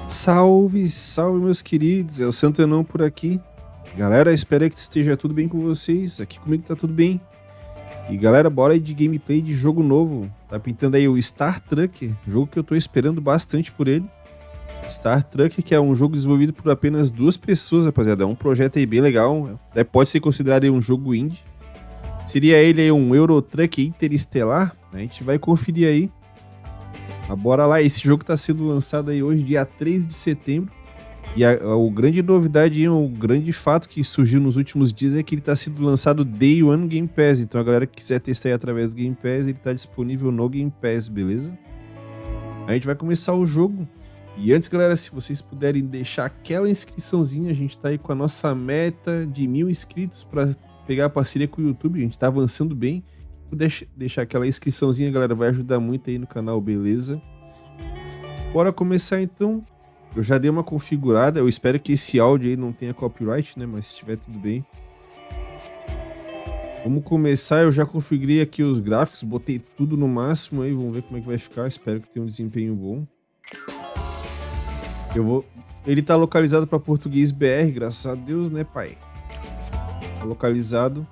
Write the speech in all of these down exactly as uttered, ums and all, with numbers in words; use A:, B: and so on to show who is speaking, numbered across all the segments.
A: Salve, salve, meus queridos, é o Santanão por aqui. Galera, espero que esteja tudo bem com vocês. Aqui comigo tá tudo bem. E galera, bora aí de gameplay de jogo novo. Tá pintando aí o Star Truck, jogo que eu tô esperando bastante por ele. Star Truck, que é um jogo desenvolvido por apenas duas pessoas, rapaziada. É um projeto aí bem legal. É, pode ser considerado aí um jogo indie. Seria ele aí um Euro Truck Interestelar. A gente vai conferir aí. Mas bora lá, esse jogo tá sendo lançado aí hoje, dia três de setembro. E a, a, a grande novidade, o grande fato que surgiu nos últimos dias é que ele tá sendo lançado Day One Game Pass. Então a galera que quiser testar aí através do Game Pass, ele tá disponível no Game Pass, beleza? A gente vai começar o jogo. E antes, galera, se vocês puderem deixar aquela inscriçãozinha, a gente tá aí com a nossa meta de mil inscritos para pegar a parceria com o YouTube. A gente tá avançando bem. Deixa, deixar aquela inscriçãozinha, galera, vai ajudar muito aí no canal, beleza? Bora começar então. Eu já dei uma configurada, eu espero que esse áudio aí não tenha copyright, né? Mas se tiver, tudo bem. Vamos começar, eu já configurei aqui os gráficos, botei tudo no máximo aí, vamos ver como é que vai ficar, espero que tenha um desempenho bom. Eu vou... Ele tá localizado para português B R, graças a Deus, né, pai? Tá localizado.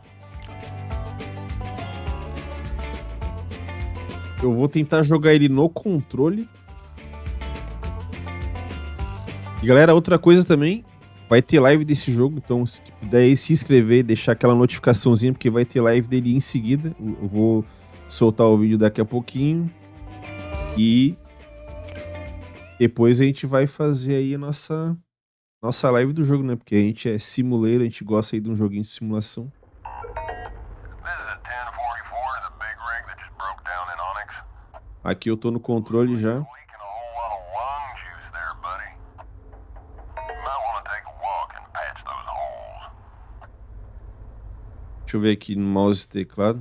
A: Eu vou tentar jogar ele no controle. E galera, outra coisa também, vai ter live desse jogo, então se puder aí se inscrever, deixar aquela notificaçãozinha, porque vai ter live dele em seguida. Eu vou soltar o vídeo daqui a pouquinho. E depois a gente vai fazer aí a nossa, nossa live do jogo, né? Porque a gente é simuleiro, a gente gosta aí de um joguinho de simulação. Aqui eu tô no controle já. Deixa eu ver aqui no mouse e teclado.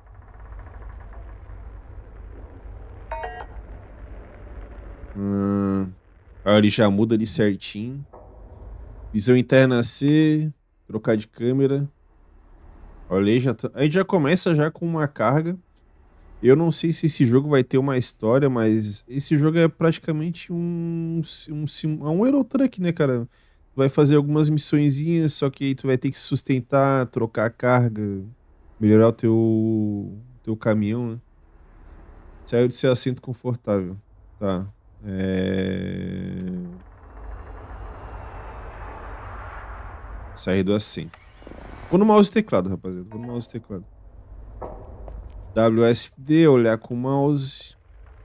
A: Hum, aí ele já muda ali certinho. Visão interna C. Trocar de câmera. Olha aí, já tá... a gente já começa já com uma carga. Eu não sei se esse jogo vai ter uma história, mas esse jogo é praticamente um, um, um, um Euro Truck, né, cara? Tu vai fazer algumas missõezinhas, só que aí tu vai ter que sustentar, trocar a carga, melhorar o teu, teu caminhão, né? Saiu do seu assento confortável. Tá. É... Sair do assento. Vou no mouse e teclado, rapaziada. Vou no mouse e teclado. W S D, olhar com o mouse.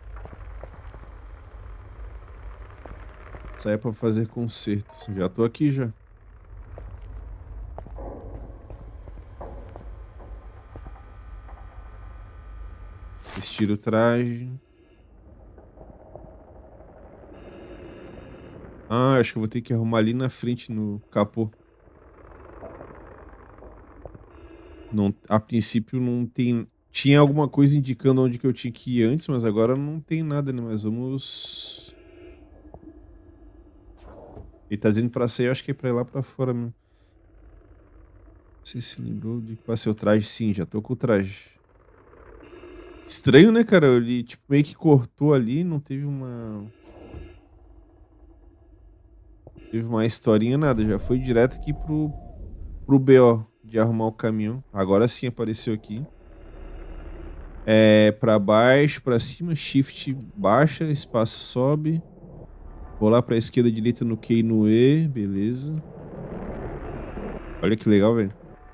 A: Sair para fazer consertos. Já tô aqui já. Vestir o traje. Ah, acho que eu vou ter que arrumar ali na frente no capô. Não, a princípio não tem... Tinha alguma coisa indicando onde que eu tinha que ir antes, mas agora não tem nada, né? Mas vamos... Ele tá dizendo pra sair, eu acho que é pra ir lá pra fora mesmo. Você se lembrou de que passei o traje? Sim, já tô com o traje. Estranho, né, cara? Ele tipo, meio que cortou ali, não teve uma... Teve uma historinha, nada. Já foi direto aqui pro, pro B O de arrumar o caminhão. Agora sim apareceu aqui. É, pra baixo, pra cima, shift baixa, espaço sobe. Vou lá pra esquerda, direita no Q e no E, beleza. Olha que legal, velho.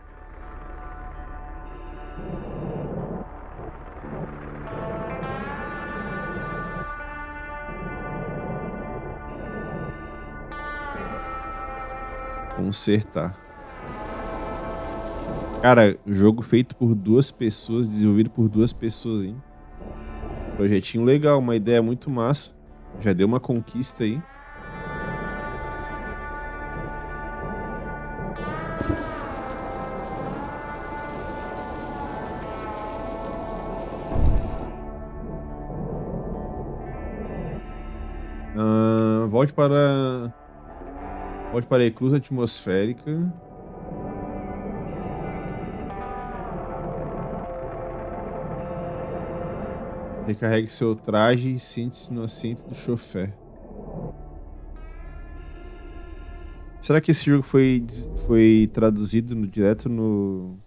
A: Consertar. Cara, jogo feito por duas pessoas, desenvolvido por duas pessoas, hein? Projetinho legal, uma ideia muito massa. Já deu uma conquista aí. Ah, volte para... Volte para a eclusa atmosférica. Recarregue seu traje e sente-se no assento do chofer. Será que esse jogo foi, des- foi traduzido no- direto no...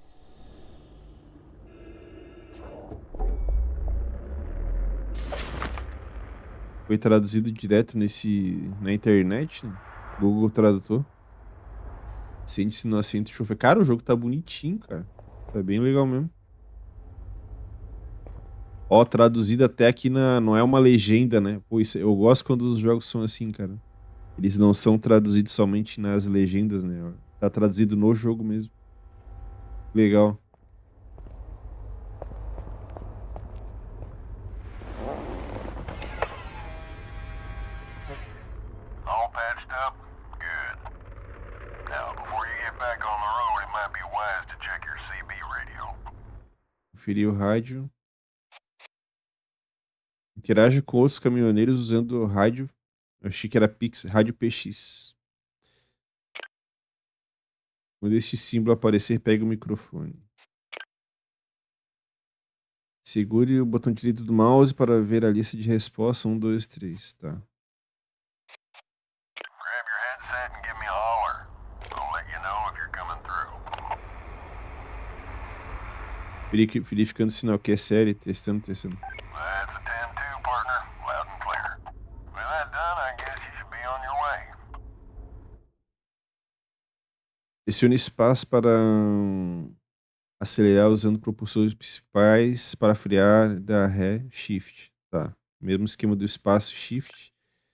A: Foi traduzido direto nesse... na internet? Né? Google Tradutor? Sente-se no assento chofer. Cara, o jogo tá bonitinho, cara. Tá bem legal mesmo. Ó, traduzido até aqui na... Não é uma legenda, né? Pô, isso... eu gosto quando os jogos são assim, cara. Eles não são traduzidos somente nas legendas, né? Tá traduzido no jogo mesmo. Legal.
B: All patched up? Good. Now, before you get back on the road, it might be wise to check your C B radio.
A: Conferir o rádio. Interaja com outros caminhoneiros usando o rádio. Eu achei que era Pix, rádio P X. Quando este símbolo aparecer, pega o microfone. Segure o botão direito do mouse para ver a lista de resposta. Um, dois, três. Tá.
B: Grab your headset and give me a holler. I'll let you know if you're coming through.
A: Veri- Verificando o sinal que é série. Testando, testando.
B: That's a ten two, partner. Loud and clear. With that done, I guess you should be on your way.
A: Pressione espaço para hum, acelerar usando propulsores principais para frear da ré Shift. Tá. Mesmo esquema do espaço Shift.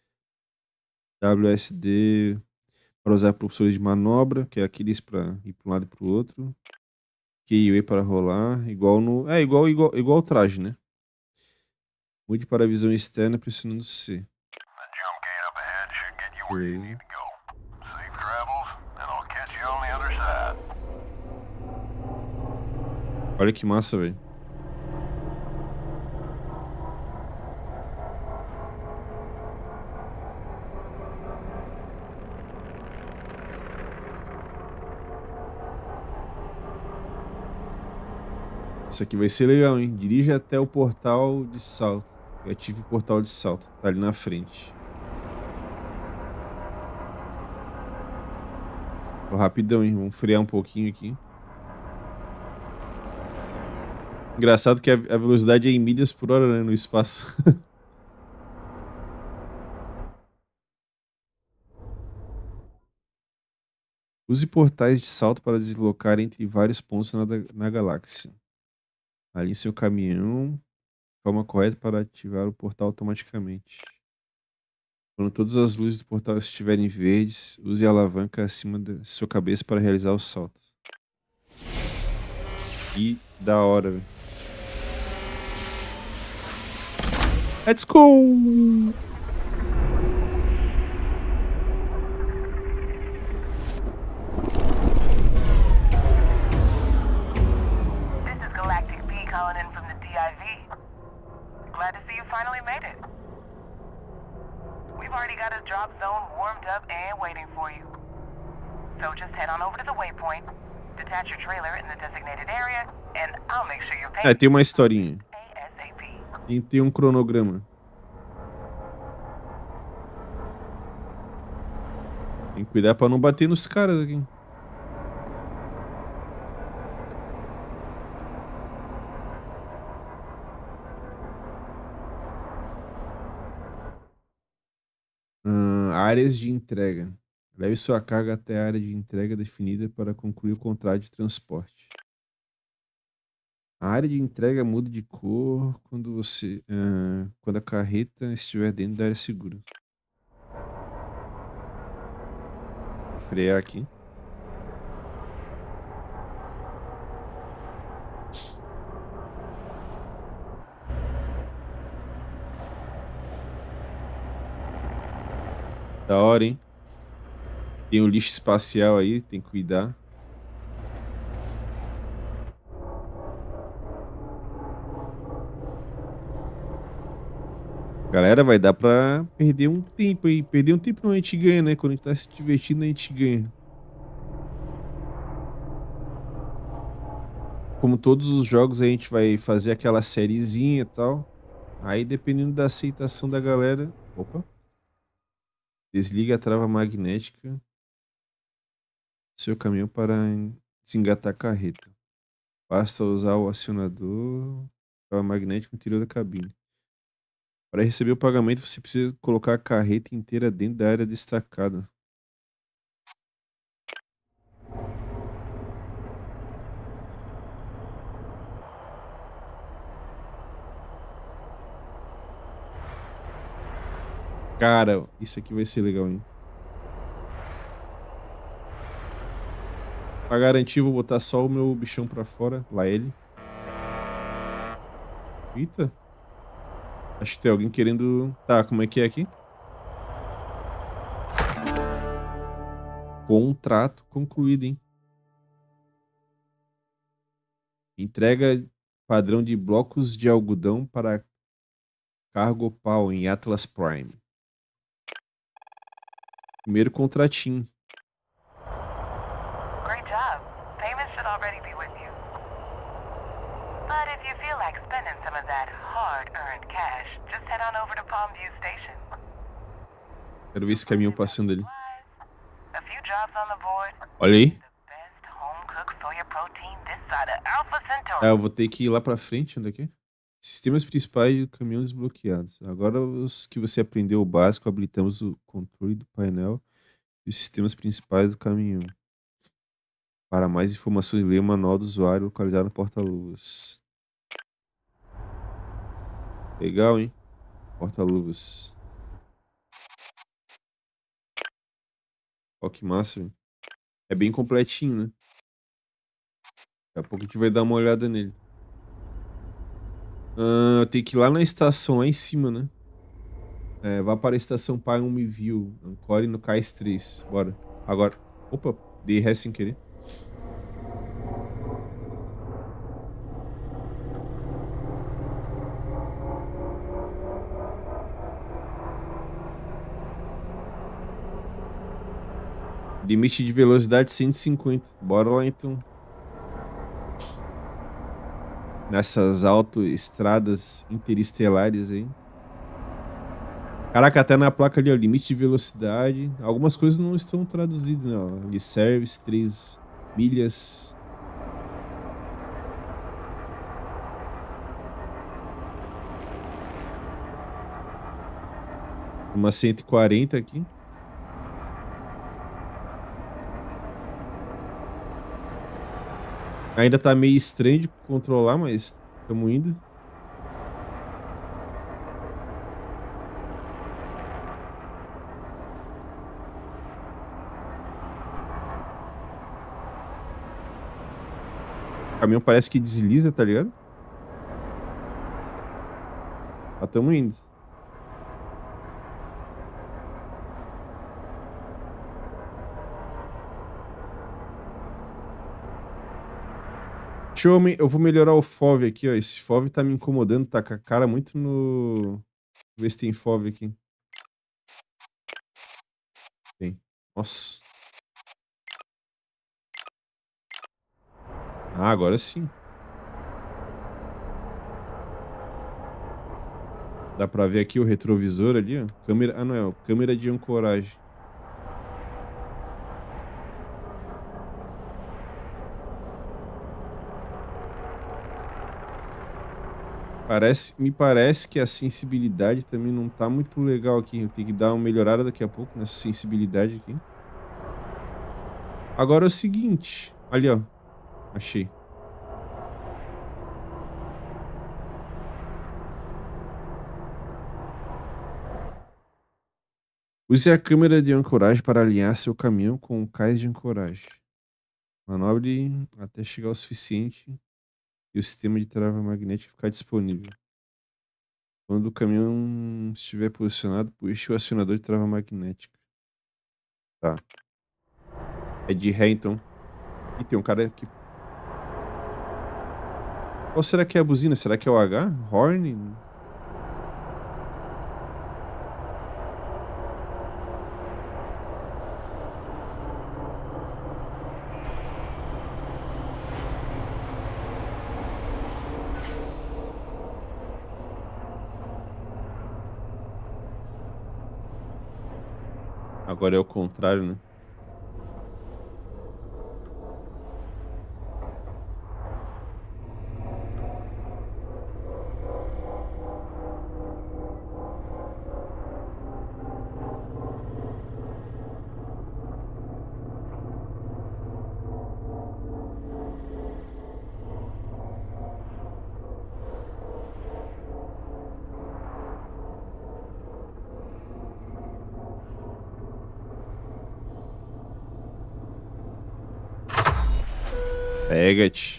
A: W S D para usar propulsores de manobra, que é aqueles para ir para um lado e para o outro. Q I para rolar, igual no. É, igual, igual, igual o traje, né? Mude para a visão externa pressionando C.
B: The jump gate up ahead should get you where you
A: Beleza.
B: need to go. Safe travels, and I'll catch you on the other side.
A: Olha que massa, velho. Isso aqui vai ser legal, hein? Dirija até o portal de salto. E ative o portal de salto. Tá ali na frente. Tô rapidão, hein? Vamos frear um pouquinho aqui. Engraçado que a a velocidade é em milhas por hora, né? No espaço. Use portais de salto para deslocar entre vários pontos na, da- na galáxia. Alinhe seu caminhão de forma correta para ativar o portal automaticamente. Quando todas as luzes do portal estiverem verdes, use a alavanca acima da sua cabeça para realizar o salto. Que da hora, velho. Let's go!
C: This is Galactic P calling in from the D I V. Glad to see you finally made it. We've already got a drop zone warmed up and waiting for you. So just head on over to the waypoint, detach your trailer in the designated area, and I'll make sure you're
A: É,
C: paid
A: tem uma historinha.
C: ASAP.
A: E tem um cronograma. Tem que cuidar pra não bater nos caras aqui. Hum, áreas de entrega. Leve sua carga até a área de entrega definida para concluir o contrato de transporte. A área de entrega muda de cor quando você, ah, quando a carreta estiver dentro da área segura. Vou frear aqui. Da hora, hein? Tem o lixo espacial aí, tem que cuidar. Galera, vai dar pra perder um tempo aí. Perder um tempo não, a gente ganha, né? Quando a gente tá se divertindo, a gente ganha. Como todos os jogos, a gente vai fazer aquela sériezinha e tal. Aí, dependendo da aceitação da galera... Opa. Desliga a trava magnética. seu caminhão para desengatar a carreta. Basta usar o acionador magnético no interior da cabine. Para receber o pagamento, você precisa colocar a carreta inteira dentro da área destacada. Cara, isso aqui vai ser legal, hein? Pra garantir, vou botar só o meu bichão pra fora. Lá ele. Eita. Acho que tem alguém querendo... Tá, como é que é aqui? Contrato concluído, hein? Entrega padrão de blocos de algodão para Cargo Pau em Atlas Prime. Primeiro contratinho.
C: Great job. Payment should already be with you. But if you feel like spending some of that hard-earned cash, just head on over to Palmview Station.
A: Quero ver esse caminhão passando ali.
C: A few jobs on the board.
A: Olha aí.
C: The best home-cooked soya protein this side of Alpha Centauri.
A: Ah, eu vou ter que ir lá pra frente. Onde é que é? Sistemas principais do caminhão desbloqueados. Agora os que você aprendeu o básico, habilitamos o controle do painel e os sistemas principais do caminhão. Para mais informações, leia o manual do usuário localizado no porta-luvas. Legal, hein? Porta-luvas. Ó, que massa, hein? É bem completinho, né? Daqui a pouco a gente vai dar uma olhada nele. Ah, eu tenho que ir lá na estação, lá em cima, né? É, vá para a estação Palmview. Ancore no Cais três. Bora. Agora. Opa, dei ré sem querer. Limite de velocidade cento e cinquenta. Bora lá então. Nessas autoestradas interestelares aí. Caraca, até na placa ali, ó, limite de velocidade. Algumas coisas não estão traduzidas, né? Ó. De service, três milhas. Uma cento e quarenta aqui. Ainda tá meio estranho de controlar, mas estamos indo. O caminhão parece que desliza, tá ligado? Mas tamo indo. Deixa eu, me- eu vou melhorar o F O V aqui, ó. Esse F O V tá me incomodando, tá com a cara muito no... Ver se tem F O V aqui. Tem. Nossa. Ah, agora sim. Dá pra ver aqui o retrovisor ali, ó. Câmera... Ah, não, é. Ó, câmera de ancoragem. Parece, me parece que a sensibilidade também não tá muito legal aqui. Eu tenho que dar uma melhorada daqui a pouco nessa sensibilidade aqui. Agora é o seguinte. Ali, ó. Achei. Use a câmera de ancoragem para alinhar seu caminhão com o cais de ancoragem. Manobre até chegar o suficiente e o sistema de trava magnética ficar disponível. Quando o caminhão estiver posicionado, puxe o acionador de trava magnética. Tá. É de ré, então. Ih, tem um cara aqui. Qual será que é a buzina? Será que é o H? Horn? Agora é o contrário, né? Pega-te.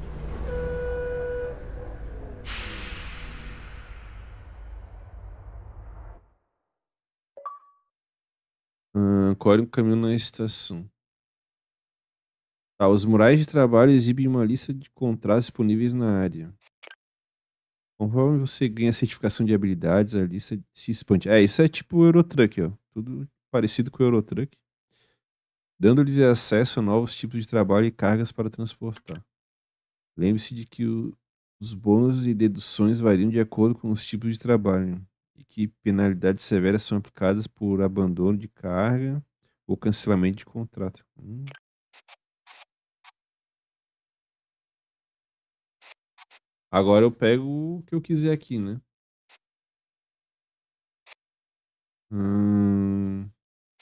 A: Hum, colhe um caminho na estação. Tá, os murais de trabalho exibem uma lista de contratos disponíveis na área. Conforme você ganha certificação de habilidades, a lista se expande. É, isso é tipo o Eurotruck, ó. Tudo parecido com o Eurotruck. Dando-lhes acesso a novos tipos de trabalho e cargas para transportar. Lembre-se de que o- os bônus e deduções variam de acordo com os tipos de trabalho e que penalidades severas são aplicadas por abandono de carga ou cancelamento de contrato. Hum. Agora eu pego o que eu quiser aqui, né? Hum,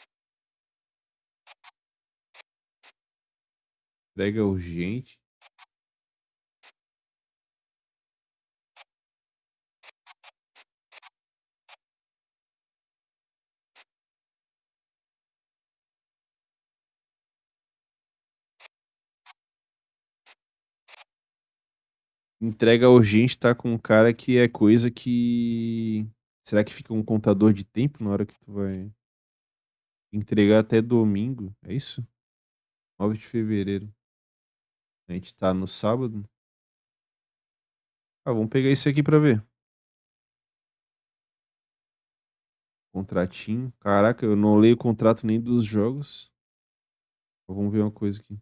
A: entrega urgente. Entrega urgente tá com um cara que é coisa que. Será que fica um contador de tempo na hora que tu vai entregar até domingo? É isso? nove de fevereiro. A gente tá no sábado. Ah, vamos pegar isso aqui pra ver. Contratinho. Caraca, eu não leio o contrato nem dos jogos. Vamos ver uma coisa aqui.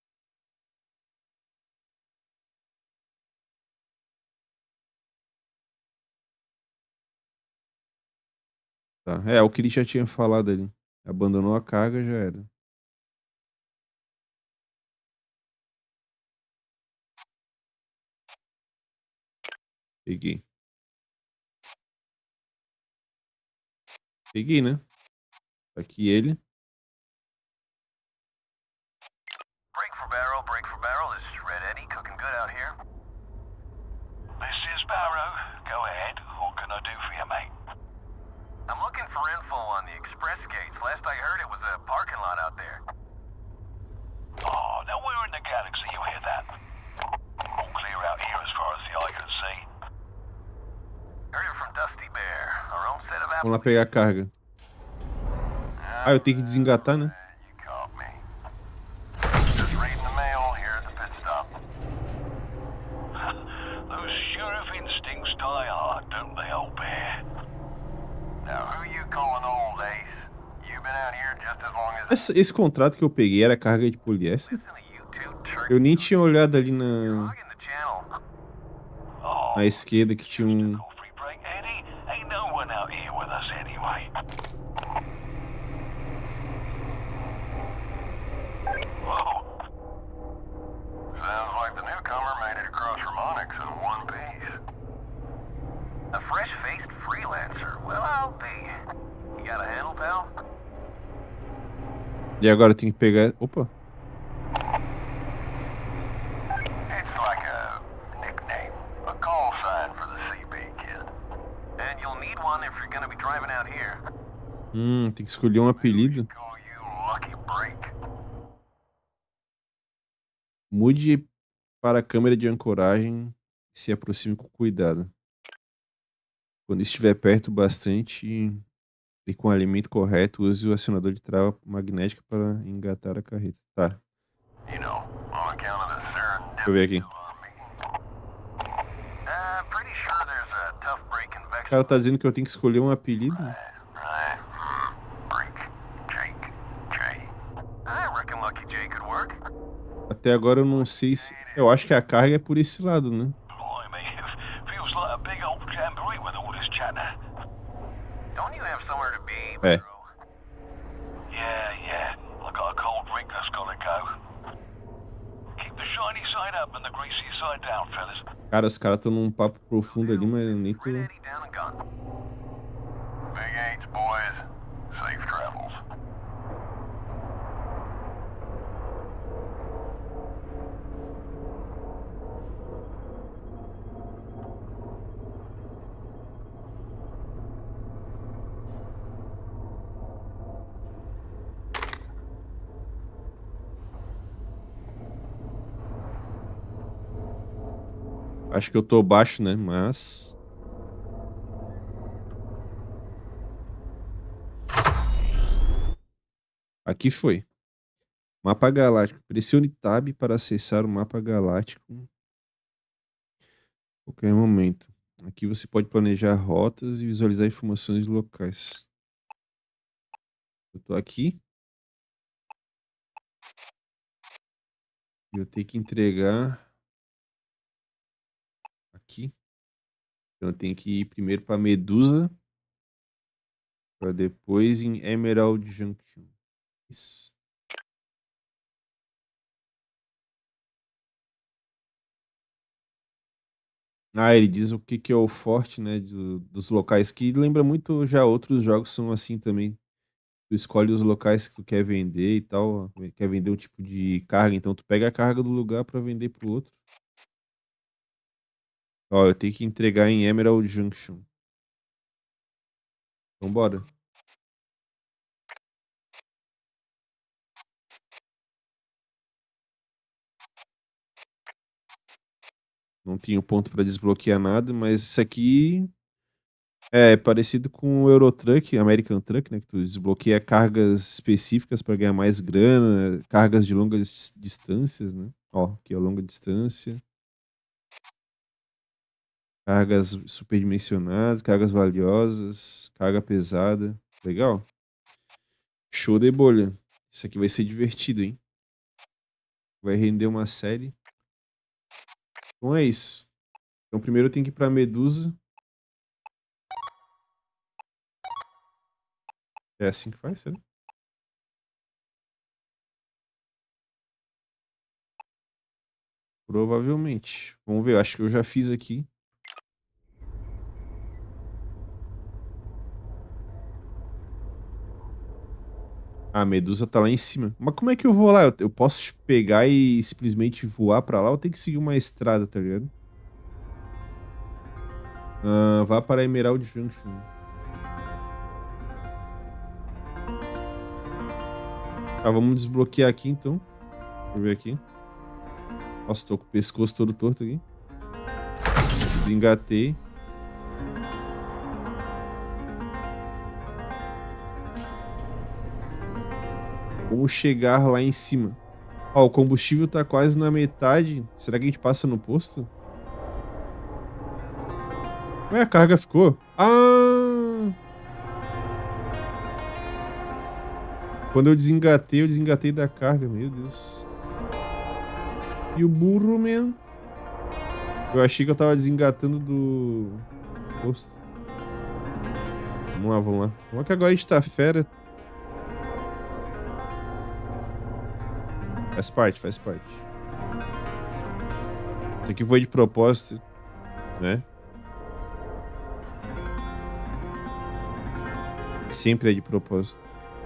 A: Tá. É, o que ele já tinha falado ali. Abandonou a carga, já era. Peguei. Peguei, né? Tá aqui ele.
B: Break for barrel, break for barrel. This is Red Eddie, cooking good out here. This is Barrow. Go ahead. What can I do for you, mate? I'm looking for info on the express gates. Last I heard it was a parking lot out there. Oh, now we're in the galaxy, you hear that? All clear out here as far as the eye can see. Heard it from Dusty Bear. Our own set of
A: Vamos lá pegar a carga. Ah, eu tenho que desengatar, né?
B: You caught me. Just reading the mail here at the pit stop. Those sheriff instincts die hard, don't they, old bear? Now, who you calling old, Ace? You've been out here just as long as...
A: Esse, esse contrato que eu peguei era carga de poliéster?
B: Listen to you two trick-
A: Eu nem tinha olhado ali na,
B: Hogging the channel. Oh,
A: na esquerda que tinha um.
B: coffee break, Eddie? Ain't no one out here with us anyway. Whoa. Sounds like the newcomer made it across from Onyx in one piece. A fresh-faced freelancer. Well, I'll be. You got a handle, pal?
A: E agora eu tenho que pegar. Opa!
B: It's like a nickname, a call sign for the C B kid. And you'll need one if you're gonna be driving out here.
A: Hum, tem que escolher um apelido.
B: Call you Lucky Break.
A: Mude para a câmera de ancoragem e se aproxime com cuidado. Quando estiver perto bastante e com o alimento correto, use o acionador de trava magnética para engatar a carreta. Tá,
B: You know, on account of the
A: deixa eu ver aqui.
B: serendipity on me. Uh, pretty sure there's a tough break
A: O
B: convection.
A: cara tá dizendo que eu tenho que escolher um apelido.
B: Right. Hmm. Break. Jake. Jay. I reckon Lucky Jay could work.
A: Até agora eu não sei se. Eu acho que a carga é por esse lado, né?
B: Blimey, feels like a big old jamboree with all this chatter. Don't you have somewhere to be,
A: É.
B: bro? Yeah, yeah. I got a cold drink that's gotta go. Keep the shiny side up and the greasy side down, fellas.
A: Cara, os caras estão num papo profundo ali, mas eu nem tô.
B: Red Eddie down and gone. Big eights, boys. Safe travels.
A: Acho que eu tô baixo, né? Mas... Aqui foi. Mapa galáctico. Pressione Tab para acessar o mapa galáctico a qualquer momento. Aqui você pode planejar rotas e visualizar informações locais. Eu tô aqui. E eu tenho que entregar aqui. Então eu tenho que ir primeiro para Medusa. Para depois em Emerald Junction. Isso. Ah, ele diz o que que é o forte, né, do- dos locais, que lembra muito já outros jogos são assim também. Tu escolhe os locais que tu quer vender e tal, quer vender um tipo de carga, então tu pega a carga do lugar pra vender pro outro. Ó, eu tenho que entregar em Emerald Junction. Então bora. Não tinha ponto pra desbloquear nada, mas isso aqui é parecido com o Eurotruck, American Truck, né, que tu desbloqueia cargas específicas pra ganhar mais grana, cargas de longas distâncias, né? Ó, aqui é longa distância. Cargas superdimensionadas, cargas valiosas, carga pesada. Legal. Show de bolha. Isso aqui vai ser divertido, hein? Vai render uma série. Então é isso. Então primeiro eu tenho que ir pra Medusa. É assim que faz, sério? Provavelmente. Vamos ver, eu acho que eu já fiz aqui. Ah, a Medusa tá lá em cima. Mas como é que eu vou lá? Eu, eu posso pegar e simplesmente voar pra lá ou tem que seguir uma estrada, tá ligado? Ah, vá para Emerald Junction. Tá, vamos desbloquear aqui então. Deixa eu ver aqui. Nossa, tô com o pescoço todo torto aqui. Desengatei. Como chegar lá em cima? Ó, o combustível tá quase na metade. Será que a gente passa no posto? Ué, a carga ficou? Ah! Quando eu desengatei, eu desengatei da carga. Meu Deus. E o burro, man? Eu achei que eu tava desengatando do posto. Vamos lá, vamos lá. Vamos que agora a gente tá fera. Faz parte, faz parte. Isso aqui foi de propósito, né? Sempre é de propósito.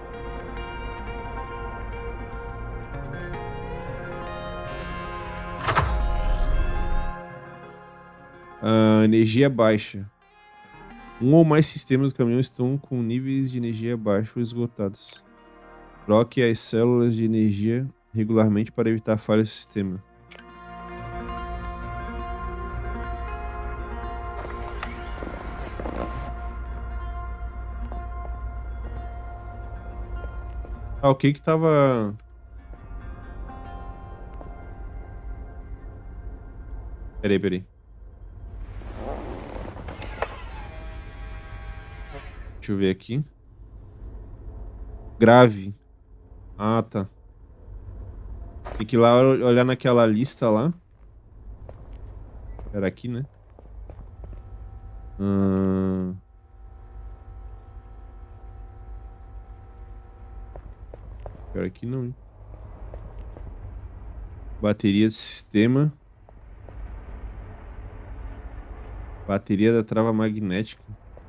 A: Ah, energia baixa. Um ou mais sistemas do caminhão estão com níveis de energia baixos ou esgotados. Troque as células de energia regularmente para evitar falhas do sistema. Ah, o que que tava... Peraí, peraí. Deixa eu ver aqui. Grave. Ah, tá. Tem que ir lá olhar naquela lista lá. Era aqui, né? Hum... Era aqui não, hein? Bateria do sistema. Bateria da trava magnética.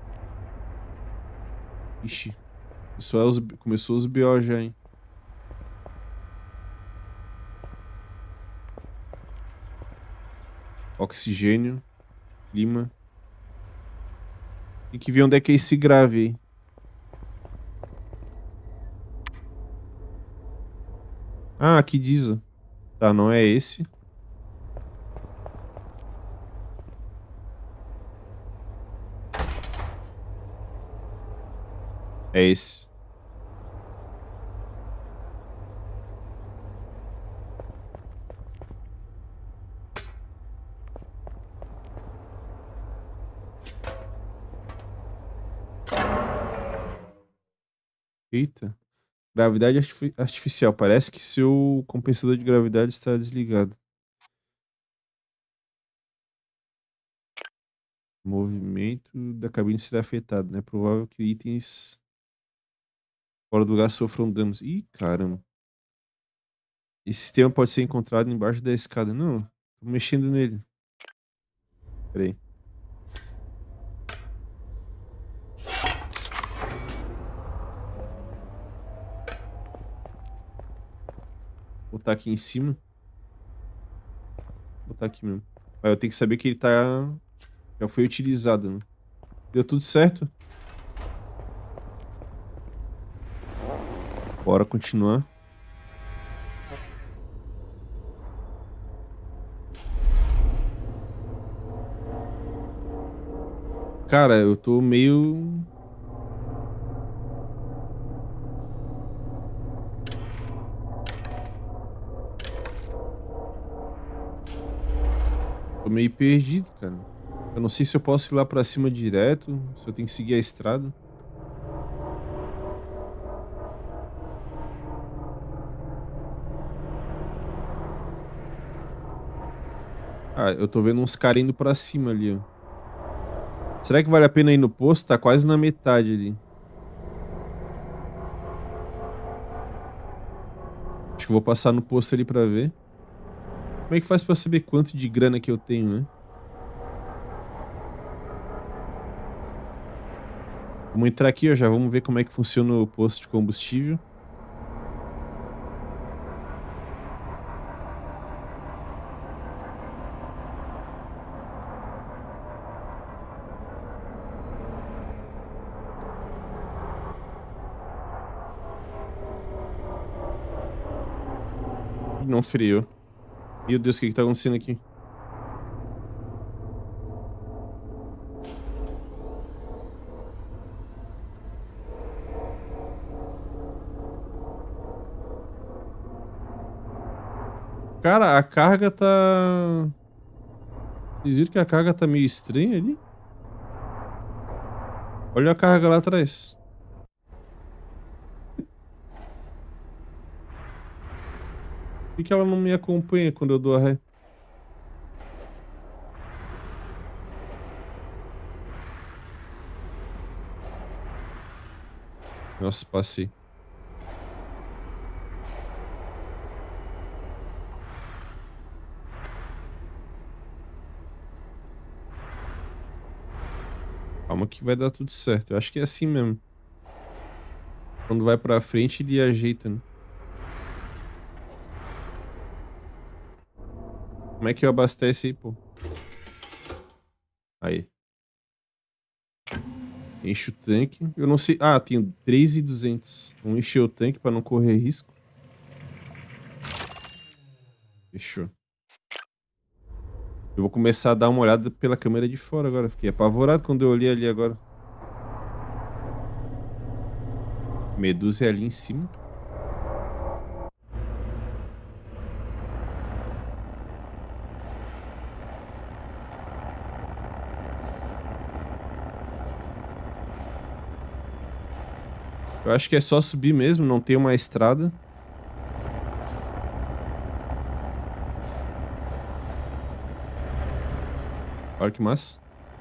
A: Ixi. Isso é os... Começou os B O já, hein? Oxigênio. Clima. Tem que ver onde é que é esse grave aí. Ah, aqui diz, ó. Tá, não é esse. É esse. Eita. Gravidade artifi- artificial. Parece que seu compensador de gravidade está desligado. O movimento da cabine será afetado, né? É provável que itens fora do lugar sofram danos. Ih, caramba. Esse sistema pode ser encontrado embaixo da escada. Não, tô mexendo nele. Pera aí. Vou botar aqui em cima. Vou botar aqui mesmo. Aí eu tenho que saber que ele tá... Já foi utilizado, né? Deu tudo certo? Bora continuar. Cara, eu tô meio... Tô meio perdido, cara. Eu não sei se eu posso ir lá pra cima direto, se eu tenho que seguir a estrada. Ah, eu tô vendo uns caras indo pra cima ali, ó. Será que vale a pena ir no posto? Tá quase na metade ali. Acho que eu vou passar no posto ali pra ver. Como é que faz pra saber quanto de grana que eu tenho, né? Vamos entrar aqui, ó, já vamos ver como é que funciona o posto de combustível. Ih, não freou. Meu Deus, o que que tá acontecendo aqui? Cara, a carga tá... Vocês viram que a carga tá meio estranha ali? Olha a carga lá atrás. Por que que ela não me acompanha quando eu dou a ré? Nossa, passei. Calma que vai dar tudo certo. Eu acho que é assim mesmo. Quando vai pra frente, ele ajeita, né? Como é que eu abastece aí, pô? Aí. Enche o tanque. Eu não sei... Ah, tenho três mil e duzentos. Vamos encher o tanque pra não correr risco. Fechou. Eu vou começar a dar uma olhada pela câmera de fora agora. Fiquei apavorado quando eu olhei ali agora. Medusa é ali em cima. Eu acho que é só subir mesmo, não tem uma estrada. Olha que massa.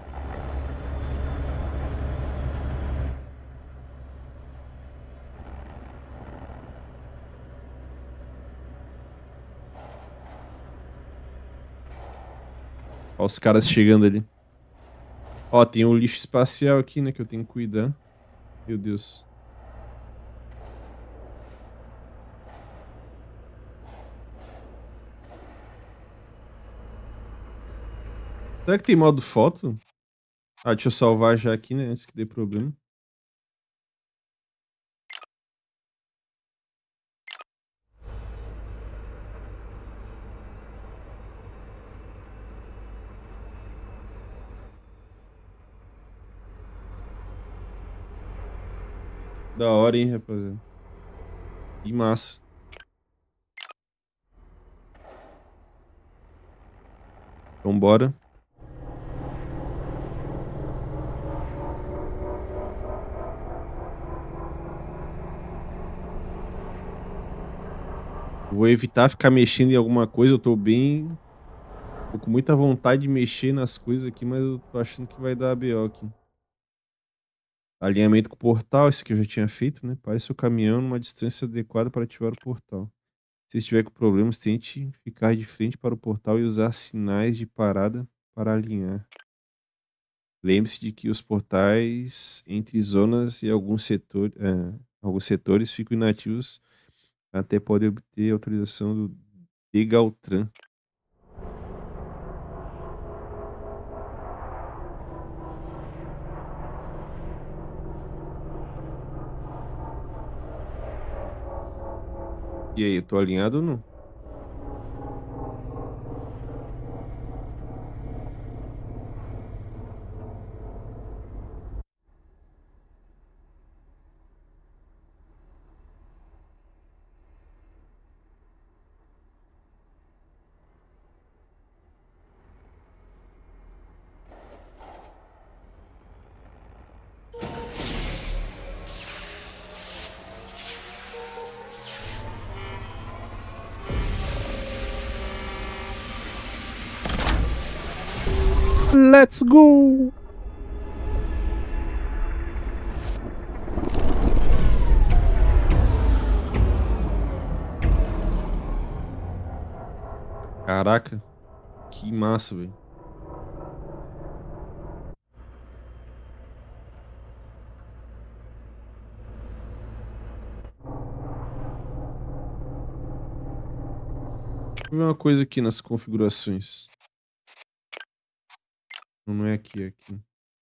A: Olha os caras chegando ali. Ó, tem o lixo espacial aqui, né, que eu tenho que cuidar. Meu Deus. Será que tem modo foto? Ah, deixa eu salvar já aqui, né, antes que dê problema. Da hora, hein, rapaziada. Que massa. Então bora. Vou evitar ficar mexendo em alguma coisa. Eu tô bem... Tô com muita vontade de mexer nas coisas aqui, mas eu tô achando que vai dar B O aqui. Alinhamento com o portal, esse que eu já tinha feito, né? Pare seu caminhão numa distância adequada para ativar o portal. Se estiver com problemas, tente ficar de frente para o portal e usar sinais de parada para alinhar. Lembre-se de que os portais entre zonas e alguns, setor, é, alguns setores ficam inativos até poder obter autorização do Degaltran. E aí, eu tô alinhado ou não? Let's go! Caraca, que massa, velho. Deixa eu ver uma coisa aqui nas configurações. Não é aqui, é aqui.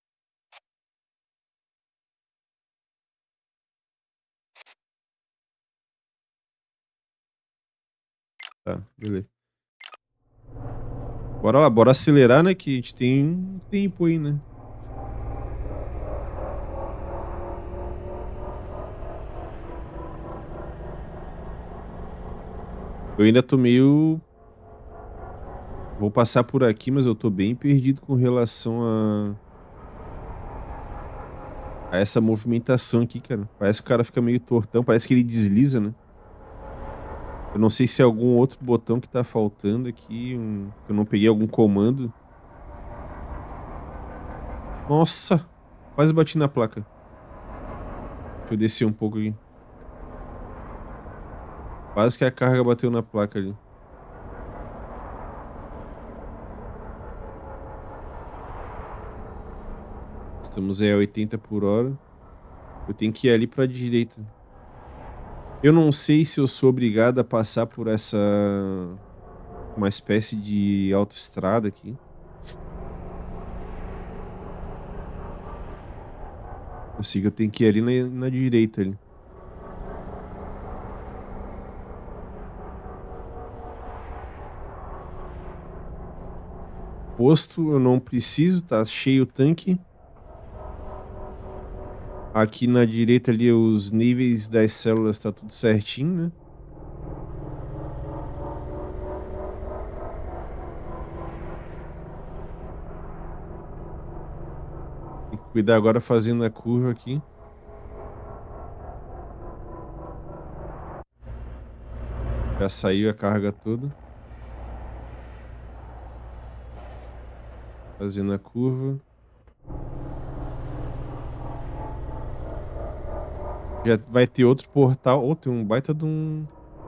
A: Tá, beleza. Bora lá, bora acelerar, né? Que a gente tem um tempo aí, né? Eu ainda tô meio... Vou passar por aqui, mas eu tô bem perdido com relação a... a essa movimentação aqui, cara. Parece que o cara fica meio tortão, parece que ele desliza, né? Eu não sei se é algum outro botão que tá faltando aqui, um... eu não peguei algum comando. Nossa, quase bati na placa. Deixa eu descer um pouco aqui. Quase que a carga bateu na placa ali. Estamos aí a oitenta por hora. Eu tenho que ir ali pra direita. Eu não sei se eu sou obrigado a passar por essa... uma espécie de autoestrada aqui. Eu sei que eu tenho que ir ali na, na direita ali. Posto, eu não preciso, tá cheio o tanque. Aqui na direita ali os níveis das células tá tudo certinho, né? Tem que cuidar agora fazendo a curva aqui. Já saiu a carga toda. Fazendo a curva. Já vai ter outro portal. Ou oh, tem um baita de um...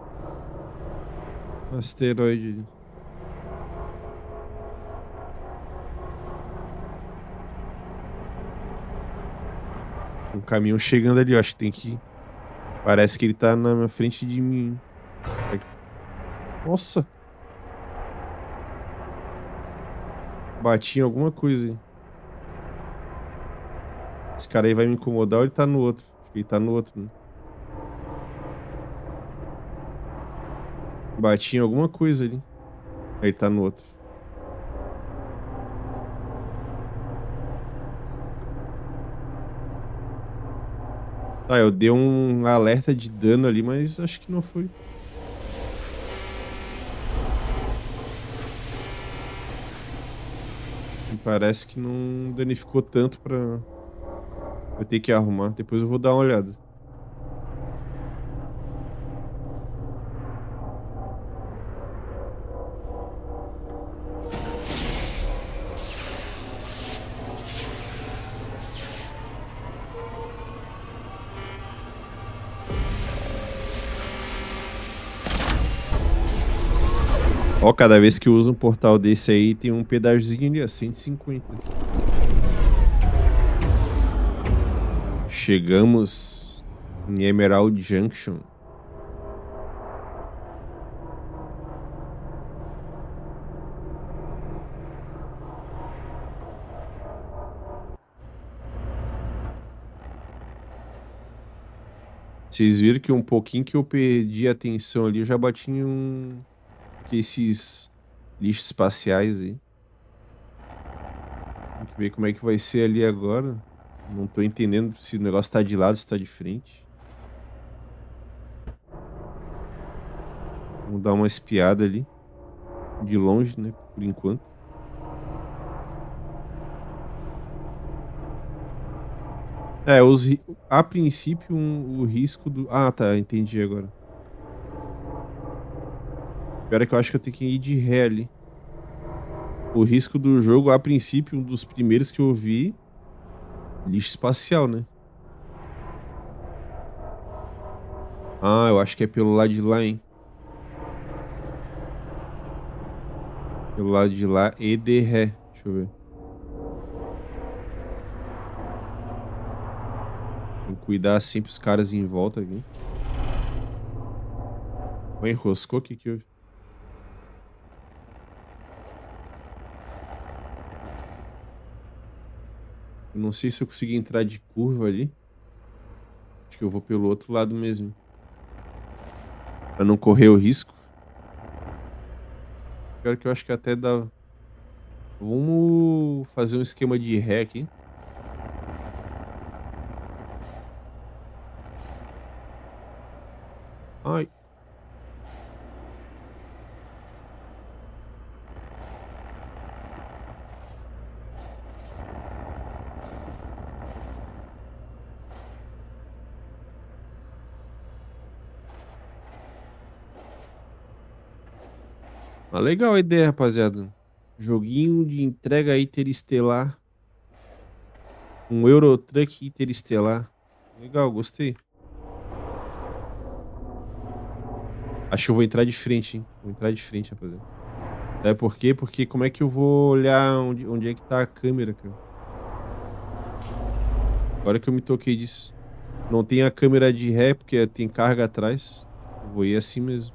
A: um asteroide. Um caminhão chegando ali, eu acho que tem que... Parece que ele tá na frente de mim. Nossa! Bati em alguma coisa aí. Esse cara aí vai me incomodar ou ele tá no outro? Acho que ele tá no outro, né? Bati em alguma coisa ali. Aí ele tá no outro. Tá, eu dei um alerta de dano ali, mas acho que não foi. Me parece que não danificou tanto pra eu ter que arrumar. Depois eu vou dar uma olhada. Ó, cada vez que eu uso um portal desse aí, tem um pedágiozinho ali, ó, cento e cinquenta. Chegamos em Emerald Junction. Vocês viram que um pouquinho que eu perdi a atenção ali, eu já bati em um... que esses lixos espaciais aí. Tem que ver como é que vai ser ali agora. Não tô entendendo se o negócio tá de lado, se tá de frente. Vamos dar uma espiada ali. De longe, né? Por enquanto. É, os, ri- a princípio, um- o risco do... Ah, tá, entendi agora. Pior é que eu acho que eu tenho que ir de ré ali. O risco do jogo, a princípio, um dos primeiros que eu vi, lixo espacial, né? Ah, eu acho que é pelo lado de lá, hein? Pelo lado de lá e de ré. Deixa eu ver. Tem que cuidar sempre os caras em volta aqui. Ó, enroscou, o que que eu... Eu não sei se eu consegui entrar de curva ali. Acho que eu vou pelo outro lado mesmo. Pra não correr o risco. Pior que eu acho que até dá... Vamos fazer um esquema de ré aqui. Ai. Ah, legal a ideia, rapaziada. Joguinho de entrega interestelar. Um Eurotruck interestelar. Legal, gostei. Acho que eu vou entrar de frente, hein? Vou entrar de frente, rapaziada. Sabe por quê? Porque como é que eu vou olhar onde, onde é que tá a câmera, cara? Agora que eu me toquei disso. Não tem a câmera de ré, porque tem carga atrás. Eu vou ir assim mesmo.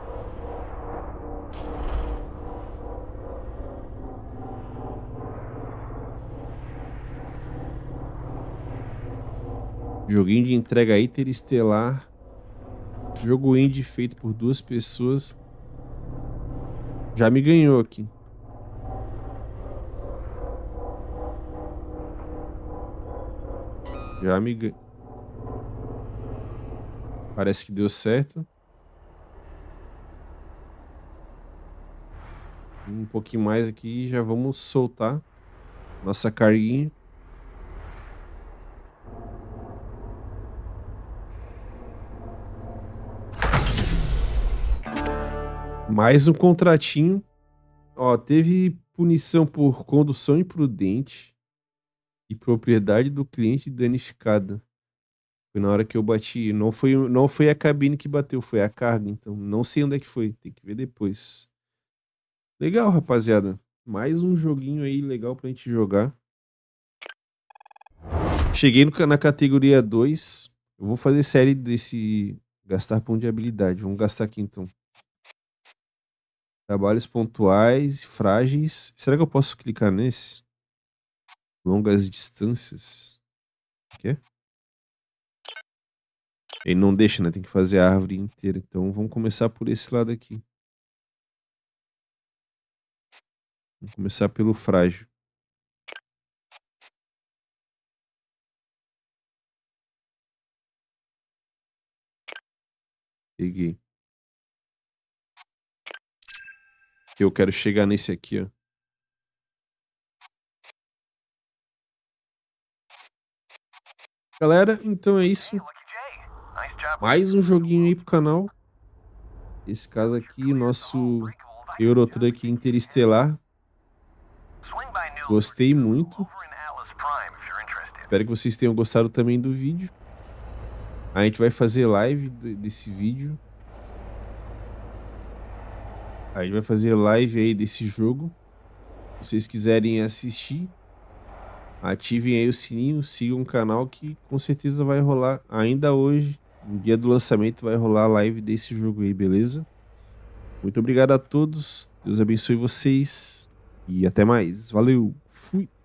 A: Joguinho de entrega interestelar. Jogo indie feito por duas pessoas. Já me ganhou aqui. Já me ganhou. Parece que deu certo. Um pouquinho mais aqui e já vamos soltar nossa carguinha. Mais um contratinho. Ó, teve punição por condução imprudente e propriedade do cliente danificada. Foi na hora que eu bati. Não foi, não foi a cabine que bateu, foi a carga. Então, não sei onde é que foi. Tem que ver depois. Legal, rapaziada. Mais um joguinho aí legal pra gente jogar. Cheguei no, na categoria dois. Eu vou fazer série desse gastar ponto de habilidade. Vamos gastar aqui então. Trabalhos pontuais, frágeis. Será que eu posso clicar nesse? Longas distâncias. O quê? Ele não deixa, né? Tem que fazer a árvore inteira. Então vamos começar por esse lado aqui. Vamos começar pelo frágil. Peguei. Eu quero chegar nesse aqui, ó. Galera, então é isso. Mais um joguinho aí pro canal. Esse caso aqui, nosso Euro Truck Interestelar. Gostei muito. Espero que vocês tenham gostado também do vídeo. A gente vai fazer live desse vídeo. A gente vai fazer live aí desse jogo. Se vocês quiserem assistir, ativem aí o sininho, sigam o canal que com certeza vai rolar ainda hoje. No dia do lançamento vai rolar a live desse jogo aí, beleza? Muito obrigado a todos. Deus abençoe vocês. E até mais. Valeu. Fui.